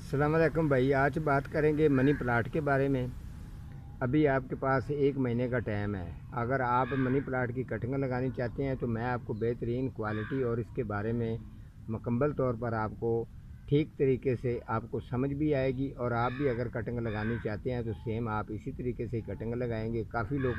السلام علیکم بھائی، آج بات کریں گے منی پلاٹ کے بارے میں۔ ابھی آپ کے پاس 1 مہینے کا ٹائم ہے۔ اگر آپ منی پلاٹ کی کٹنگ لگانی چاہتے ہیں تو میں آپ کو بہترین کوالٹی اور اس کے بارے میں مکمل طور پر آپ کو ٹھیک طریقے سے آپ کو سمجھ بھی آئے گی، اور آپ بھی اگر کٹنگ لگانی چاہتے ہیں تو سیم آپ اسی طریقے سے کٹنگ لگائیں گے۔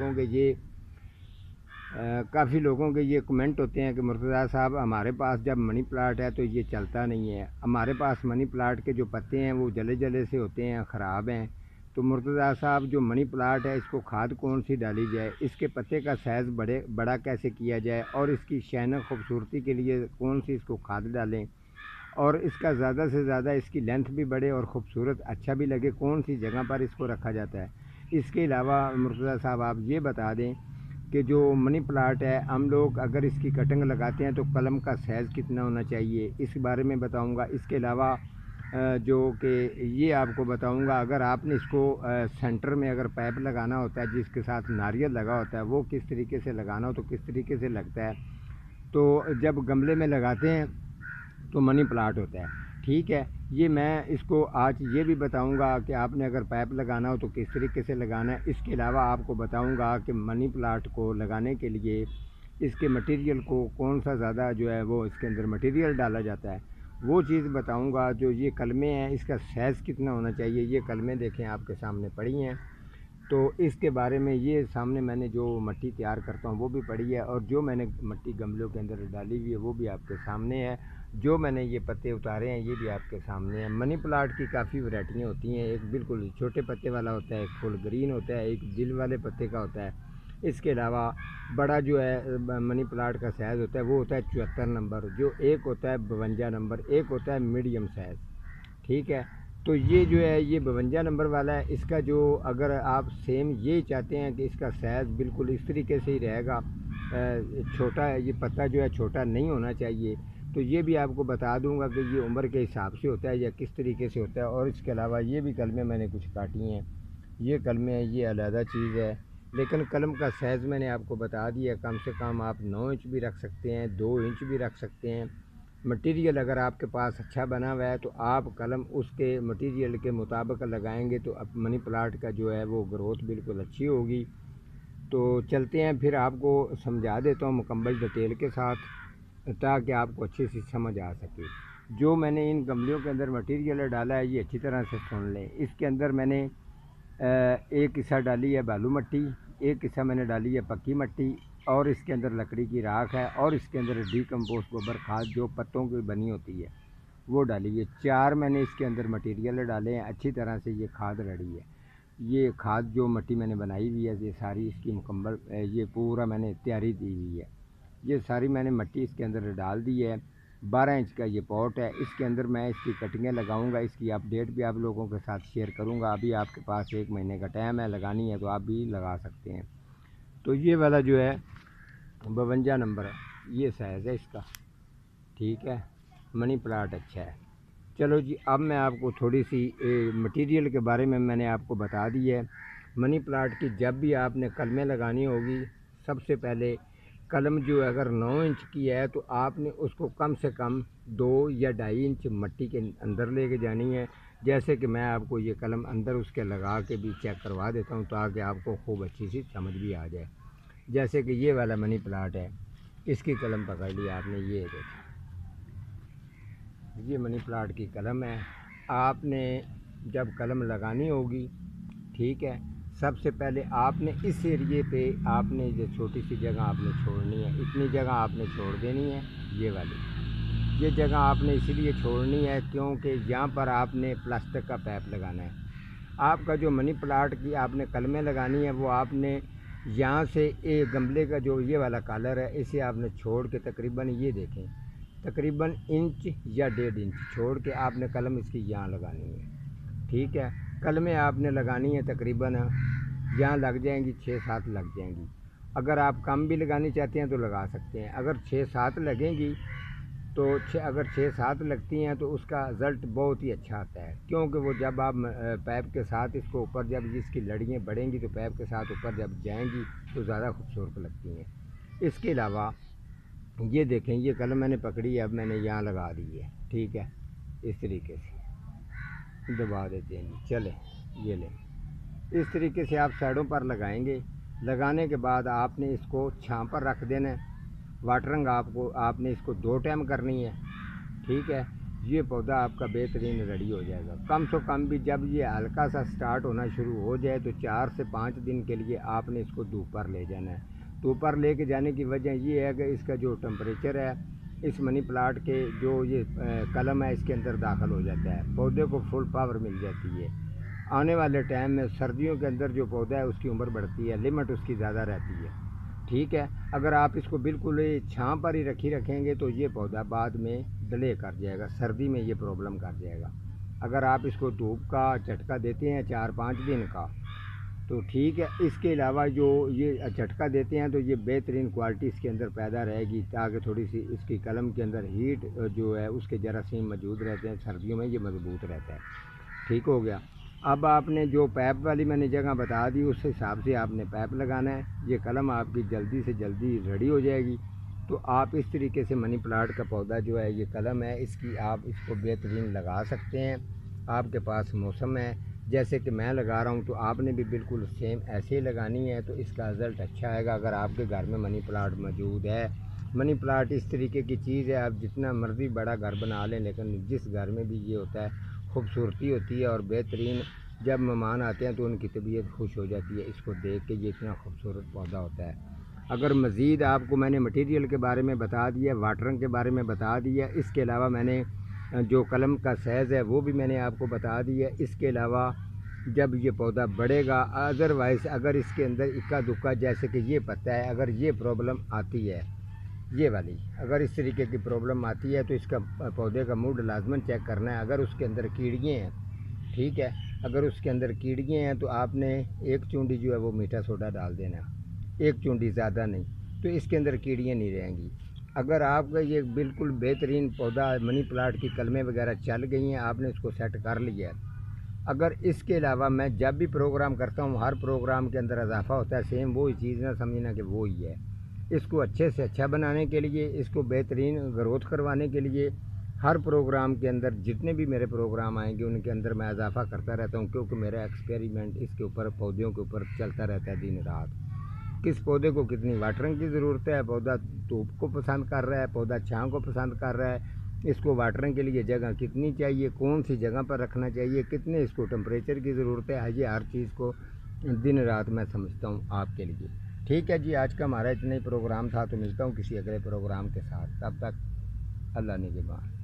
کافی لوگوں کے یہ کمنٹ ہوتے ہیں کہ مرتضیٰ صاحب ہمارے پاس جب منی پلاٹ ہے تو یہ چلتا نہیں ہے، ہمارے پاس منی پلاٹ کے جو پتے ہیں وہ جلے جلے سے ہوتے ہیں، خراب ہیں۔ تو مرتضیٰ صاحب جو منی پلاٹ ہے اس کو کھاد کون سی ڈالی جائے، اس کے پتے کا سائز بڑا کیسے کیا جائے، اور اس کی شائننگ خوبصورتی کے لیے کون سی اس کو کھاد ڈالیں، اور اس کا زیادہ سے زیادہ اس کی لینتھ بھی بڑھے اور خوبصورت اچھا بھی لگے، کون سی جگہ پر اس کو رکھا جاتا ہے۔ اس کے علاوہ مرتضیٰ صاحب آپ یہ بتا دیں کہ جو منی پلاٹ ہے ہم لوگ اگر اس کی کٹنگ لگاتے ہیں تو قلم کا سائز کتنا ہونا چاہیے، اس بارے میں بتاؤں گا۔ اس کے علاوہ جو کہ یہ آپ کو بتاؤں گا، اگر آپ نے اس کو سینٹر میں اگر پائپ لگانا ہوتا ہے جس کے ساتھ ناریل لگا ہوتا ہے وہ کس طریقے سے لگانا ہو تو کس طریقے سے لگتا ہے۔ تو جب گملے میں لگاتے ہیں تو منی پلاٹ ہوتا ہے، ٹھیک ہے۔ یہ میں اس کو آج یہ بھی بتاؤں گا کہ آپ نے اگر پائپ لگانا ہو تو کس طریقے سے لگانا ہے۔ اس کے علاوہ آپ کو بتاؤں گا کہ منی پلاٹ کو لگانے کے لیے اس کے مٹیریل کو کون سا زیادہ جو ہے وہ اس کے اندر مٹیریل ڈالا جاتا ہے، وہ چیز بتاؤں گا۔ جو یہ کلمیں ہیں اس کا سائز کتنا ہونا چاہیے، یہ کلمیں دیکھیں آپ کے سامنے پڑی ہیں، تو اس کے بارے میں یہ سامنے میں نے جو مٹی تیار کرتا ہوں وہ بھی پڑی ہے، اور جو میں نے مٹی گملوں کے اندر ڈالی ہوئی ہے وہ بھی آپ کے سامنے ہے، جو میں نے یہ پتے اتارے ہیں یہ بھی آپ کے سامنے ہیں۔ منی پلاٹ کی کافی ورائٹیاں ہوتی ہیں، ایک بالکل چھوٹے پتے والا ہوتا ہے، ایک فل گرین ہوتا ہے، ایک دل والے پتے کا ہوتا ہے۔ اس کے علاوہ بڑا جو ہے منی پلاٹ کا سائز ہوتا ہے وہ ہوتا ہے 74 نمبر، جو ایک ہوتا ہے 52 نمبر، ایک ہوتا ہے میڈیم سائز، ٹھیک ہے۔ تو یہ جو ہے یہ 52 نمبر والا ہے، اس کا جو اگر آپ سیم یہ چاہتے ہیں کہ اس کا سائز بالکل اس طریقے سے ہی رہے گا، چھوٹا ہے یہ پتہ جو ہے چھوٹا نہیں ہونا چاہیے، تو یہ بھی آپ کو بتا دوں گا کہ یہ عمر کے حساب سے ہوتا ہے یا کس طریقے سے ہوتا ہے۔ اور اس کے علاوہ یہ بھی کلمیں میں نے کچھ کاٹی ہیں، یہ کلمیں ہیں، یہ علیحدہ چیز ہے، لیکن قلم کا سائز میں نے آپ کو بتا دیا، کم سے کم آپ 9 انچ بھی رکھ سکتے ہیں، 2 انچ بھی رکھ سکتے ہیں۔ مٹیریل اگر آپ کے پاس اچھا بنا ہوا ہے تو آپ قلم اس کے مٹیریل کے مطابق لگائیں گے تو منی پلاٹ کا جو ہے وہ گروتھ بالکل اچھی ہوگی۔ تو چلتے ہیں، پھر آپ کو سمجھا دیتا ہوں مکمل ڈیٹیل کے ساتھ تاکہ آپ کو اچھی سی سمجھ آ سکے۔ جو میں نے ان گملیوں کے اندر مٹیریل ڈالا ہے یہ اچھی طرح سے سن لیں۔ اس کے اندر میں نے ایک حصہ ڈالی ہے بالو مٹی، ایک حصہ میں نے ڈالی ہے پکی مٹی، اور اس کے اندر لکڑی کی راکھ ہے، اور اس کے اندر ڈی کمپوسٹ گوبر کھاد جو پتوں کی بنی ہوتی ہے وہ ڈالی ہے۔ 4 میں نے اس کے اندر مٹیریل ڈالے ہیں، اچھی طرح سے یہ کھاد ریڈی ہے۔ یہ کھاد جو مٹی میں نے بنائی ہوئی ہے یہ ساری اس کی مکمل یہ پورا میں نے تیاری دی ہوئی ہے، یہ ساری میں نے مٹی اس کے اندر ڈال دی ہے۔ 12 انچ کا یہ پوٹ ہے، اس کے اندر میں اس کی کٹنگیں لگاؤں گا، اس کی اپڈیٹ بھی آپ لوگوں کے ساتھ شیئر کروں گا۔ ابھی آپ کے پاس 1 مہینے کا ٹائم ہے، لگانی ہے تو آپ بھی لگا سکتے ہیں۔ تو یہ والا جو ہے 52 نمبر یہ سائز ہے اس کا، ٹھیک ہے۔ منی پلاٹ اچھا ہے۔ چلو جی، اب میں آپ کو تھوڑی سی مٹیریل کے بارے میں نے آپ کو بتا دی ہے۔ منی پلاٹ کی جب بھی آپ نے قلمیں لگانی ہوگی، سب سے پہلے قلم جو اگر 9 انچ کی ہے تو آپ نے اس کو کم سے کم 2 یا 2.5 انچ مٹی کے اندر لے کے جانی ہے۔ جیسے کہ میں آپ کو یہ قلم اندر اس کے لگا کے بھی چیک کروا دیتا ہوں تاکہ آپ کو خوب اچھی سی سمجھ بھی آ جائے۔ جیسے کہ یہ والا منی پلاٹ ہے، اس کی قلم پکڑ لی آپ نے، یہ دیکھیں یہ منی پلاٹ کی قلم ہے۔ آپ نے جب قلم لگانی ہوگی، ٹھیک ہے، سب سے پہلے آپ نے اس ایریے پہ آپ نے جو چھوٹی سی جگہ آپ نے چھوڑنی ہے، اتنی جگہ آپ نے چھوڑ دینی ہے، یہ والی یہ جگہ آپ نے اسی لیے چھوڑنی ہے کیونکہ یہاں پر آپ نے پلاسٹک کا پائپ لگانا ہے۔ آپ کا جو منی پلاٹ کی آپ نے قلمیں لگانی ہے وہ آپ نے یہاں سے ایک گملے کا جو یہ والا کالر ہے اسے آپ نے چھوڑ کے تقریباً یہ دیکھیں تقریباً انچ یا 1.5 انچ چھوڑ کے آپ نے قلم اس کی یہاں لگانی ہے، ٹھیک ہے۔ قلمیں آپ نے لگانی ہے تقریباً یہاں لگ جائیں گی 6-7 لگ جائیں گی۔ اگر آپ کم بھی لگانی چاہتے ہیں تو لگا سکتے ہیں۔ اگر 6-7 لگیں گی تو اگر 6-7 لگتی ہیں تو اس کا رزلٹ بہت ہی اچھا آتا ہے، کیونکہ وہ جب آپ پائپ کے ساتھ اس کو اوپر جب اس کی لڑیاں بڑھیں گی تو پائپ کے ساتھ اوپر جب جائیں گی تو زیادہ خوبصورت لگتی ہیں۔ اس کے علاوہ یہ دیکھیں یہ قلم میں نے پکڑی ہے، اب میں نے یہاں لگا دی ہے، ٹھیک ہے، اس طریقے سے دبا دیتے ہیں جی، چلیں یہ لیں۔ اس طریقے سے آپ سائڈوں پر لگائیں گے۔ لگانے کے بعد آپ نے اس کو چھاں پر رکھ دینا ہے۔ واٹرنگ آپ نے اس کو 2 ٹائم کرنی ہے، ٹھیک ہے۔ یہ پودا آپ کا بہترین ریڈی ہو جائے گا۔ کم سے کم بھی جب یہ ہلکا سا سٹارٹ ہونا شروع ہو جائے تو 4 سے 5 دن کے لیے آپ نے اس کو دھوپ پر لے جانا ہے۔ دھوپ پر لے کے جانے کی وجہ یہ ہے کہ اس کا جو ٹمپریچر ہے اس منی پلاٹ کے جو یہ قلم ہے اس کے اندر داخل ہو جاتا ہے، پودے کو فل پاور مل جاتی ہے۔ آنے والے ٹائم میں سردیوں کے اندر جو پودا ہے اس کی عمر بڑھتی ہے، لمٹ اس کی زیادہ رہتی ہے، ٹھیک ہے۔ اگر آپ اس کو بالکل چھاں پر ہی رکھیں گے تو یہ پودا بعد میں ڈلے کر جائے گا، سردی میں یہ پرابلم کر جائے گا۔ اگر آپ اس کو دھوپ کا جھٹکا دیتے ہیں 4-5 دن کا تو ٹھیک ہے۔ اس کے علاوہ جو یہ جھٹکا دیتے ہیں تو یہ بہترین کوالٹی اس کے اندر پیدا رہے گی، تاکہ تھوڑی سی اس کی قلم کے اندر ہیٹ جو ہے اس کے جراثیم موجود رہتے ہیں، سردیوں میں یہ مضبوط رہتا ہے، ٹھیک ہو گیا۔ اب آپ نے جو پیپ والی میں نے جگہ بتا دی اس حساب سے آپ نے پیپ لگانا ہے۔ یہ قلم آپ کی جلدی سے جلدی ریڈی ہو جائے گی۔ تو آپ اس طریقے سے منی پلاٹ کا پودا جو ہے یہ قلم ہے اس کی آپ اس کو بہترین لگا سکتے ہیں۔ آپ کے پاس موسم ہے جیسے کہ میں لگا رہا ہوں تو آپ نے بھی بالکل سیم ایسے ہی لگانی ہے تو اس کا رزلٹ اچھا آئے گا۔ اگر آپ کے گھر میں منی پلاٹ موجود ہے، منی پلاٹ اس طریقے کی چیز ہے، آپ جتنا مرضی بڑا گھر بنا لیں لیکن جس گھر میں بھی یہ ہوتا ہے خوبصورتی ہوتی ہے اور بہترین، جب مہمان آتے ہیں تو ان کی طبیعت خوش ہو جاتی ہے اس کو دیکھ کے، یہ اتنا خوبصورت پودا ہوتا ہے۔ اگر مزید آپ کو میں نے مٹیریل کے بارے میں بتا دیا، واٹرنگ کے بارے میں بتا دیا، اس کے علاوہ میں نے جو قلم کا سائز ہے وہ بھی میں نے آپ کو بتا دیا۔ اس کے علاوہ جب یہ پودا بڑھے گا، ادروائز اگر اس کے اندر اکا دکا جیسے کہ یہ پتہ ہے، اگر یہ پرابلم آتی ہے، یہ والی اگر اس طریقے کی پرابلم آتی ہے تو اس کا پودے کا موڈ لازماً چیک کرنا ہے۔ اگر اس کے اندر کیڑیے ہیں، ٹھیک ہے، اگر اس کے اندر کیڑیے ہیں تو آپ نے 1 چونڈی جو ہے وہ میٹھا سوڈا ڈال دینا، 1 چونڈی، زیادہ نہیں، تو اس کے اندر کیڑیاں نہیں رہیں گی۔ اگر آپ کا یہ بالکل بہترین پودا منی پلاٹ کی کلمیں وغیرہ چل گئی ہیں، آپ نے اس کو سیٹ کر لیا ہے۔ اگر اس کے علاوہ میں جب بھی پروگرام کرتا ہوں ہر پروگرام کے اندر اضافہ ہوتا ہے، سیم وہی چیز نہ سمجھنا کہ وہی ہے۔ اس کو اچھے سے اچھا بنانے کے لیے، اس کو بہترین گروتھ کروانے کے لیے ہر پروگرام کے اندر جتنے بھی میرے پروگرام آئیں گے ان کے اندر میں اضافہ کرتا رہتا ہوں، کیونکہ میرا ایکسپیریمنٹ اس کے اوپر پودوں کے اوپر چلتا رہتا ہے دن رات۔ کس پودے کو کتنی واٹرنگ کی ضرورت ہے، پودا دھوپ کو پسند کر رہا ہے، پودا چھاں کو پسند کر رہا ہے، اس کو واٹرنگ کے لیے جگہ کتنی چاہیے، کون سی جگہ پر رکھنا چاہیے، کتنے اس کو ٹمپریچر کی ضرورت ہے، یہ ہر چیز کو دن رات میں سمجھتا ہوں آپ کے لیے۔ ٹھیک ہے جی، آج کا ہمارا اتنا ہی پروگرام تھا، تو ملتا ہوں کسی اگلے پروگرام کے ساتھ، تب تک اللہ نگہبان۔